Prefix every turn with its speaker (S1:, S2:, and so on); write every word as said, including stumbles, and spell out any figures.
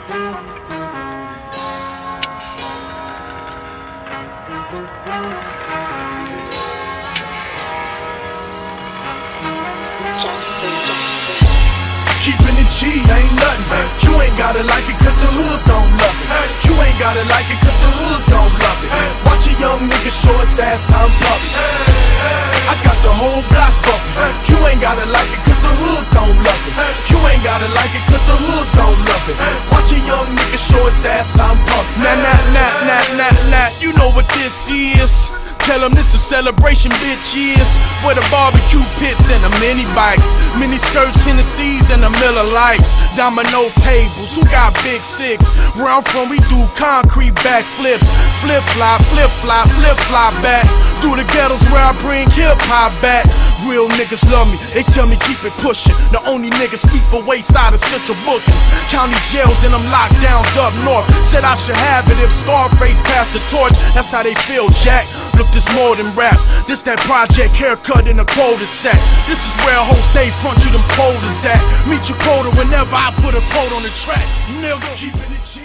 S1: Keeping it G ain't nothing, man. You ain't gotta like it cause the hood don't love it. You ain't gotta like it cause the hood don't love it. Watch a young nigga show his ass I'm puppy. I got the whole block bumping. You ain't gotta like it cause the hood don't love it. You ain't gotta like it cause the hood don't love it. Watch a young nigga show his ass I'm pumpy. Nah, nah, nah, nah, nah, nah. You know what this is. Tell them this a celebration, bitch, yes. Where the barbecue pits and the mini bikes, mini skirts in the seas and the Miller Lights, domino tables, who got big six? Where I'm from, we do concrete backflips, flip flop, flip flop, flip flop back. Through the ghettos where I bring hip hop back. Real niggas love me, they tell me keep it pushing. The only niggas speak for Wayside and Central Bookings, county jails and them lockdowns up north. Said I should have it if Scarface passed the torch. That's how they feel, Jack. Look, this more than rap. This that project haircut in a cul-de-sac. This is where Jose front you them quotas at. Meet your quota whenever I put a quote on the track. Nigga, keeping it